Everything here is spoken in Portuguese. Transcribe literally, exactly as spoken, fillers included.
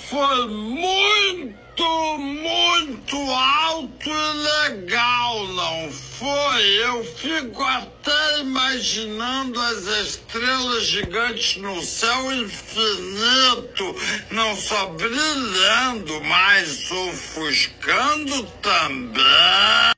foi muito, muito alto e legal, não foi? Eu fico até imaginando as estrelas gigantes no céu infinito, não só brilhando, mas ofuscando também.